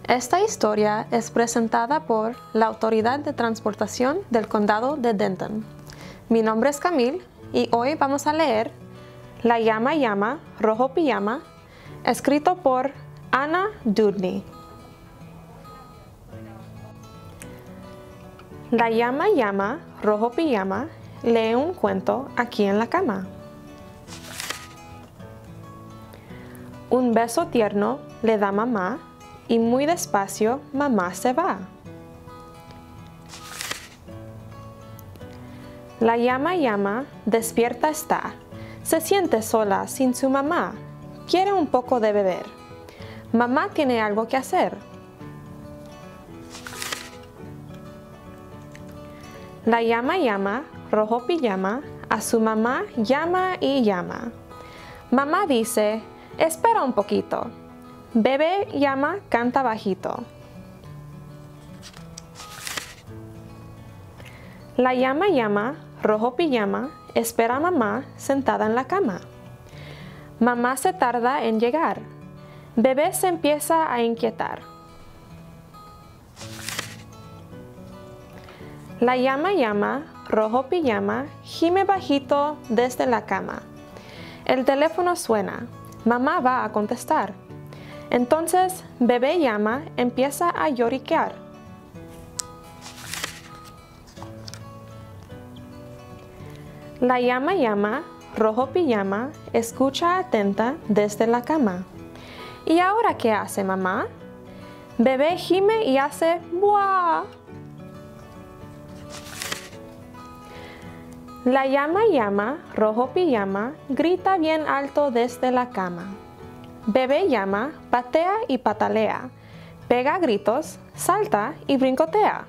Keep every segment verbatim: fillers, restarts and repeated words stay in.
Esta historia es presentada por la Autoridad de Transportación del Condado de Denton. Mi nombre es Camille y hoy vamos a leer La llama llama, rojo pijama, escrito por Anna Dewdney. La llama llama, rojo pijama, lee un cuento aquí en la cama. Un beso tierno le da mamá y muy despacio mamá se va. La llama llama, despierta está, se siente sola sin su mamá, quiere un poco de beber. Mamá tiene algo que hacer. La llama llama, rojo pijama, a su mamá llama y llama. Mamá dice, espera un poquito. Bebé llama, canta bajito. La llama llama, rojo pijama, espera a mamá sentada en la cama. Mamá se tarda en llegar. Bebé se empieza a inquietar. La llama llama, rojo pijama, gime bajito desde la cama. El teléfono suena. Mamá va a contestar. Entonces, bebé llama, empieza a lloriquear. La llama llama, rojo pijama, escucha atenta desde la cama. ¿Y ahora qué hace mamá? Bebé gime y hace ¡buah! La llama llama, rojo pijama, grita bien alto desde la cama. Bebé llama, patea y patalea, pega gritos, salta y brincotea.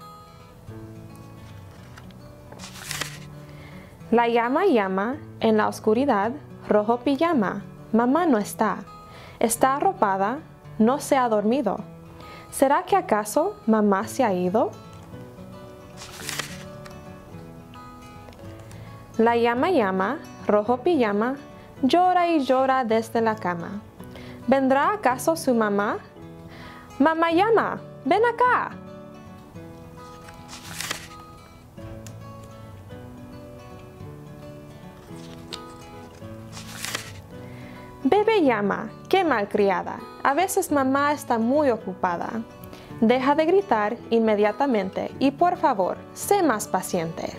La llama llama, en la oscuridad, rojo pijama, mamá no está, está arropada, no se ha dormido. ¿Será que acaso mamá se ha ido? La llama llama, rojo pijama, llora y llora desde la cama. ¿Vendrá acaso su mamá? Mamá llama, ven acá. Bebé llama, qué malcriada. A veces mamá está muy ocupada. Deja de gritar inmediatamente y por favor, sé más paciente.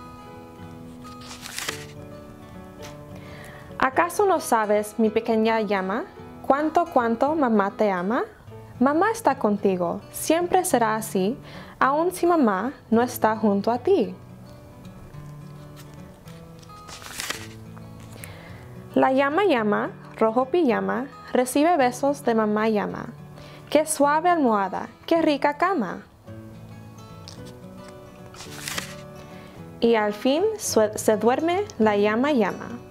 ¿Acaso no sabes, mi pequeña llama, cuánto, cuánto mamá te ama? Mamá está contigo, siempre será así, aun si mamá no está junto a ti. La llama llama, rojo pijama, recibe besos de mamá llama. Qué suave almohada, qué rica cama. Y al fin se duerme la llama llama.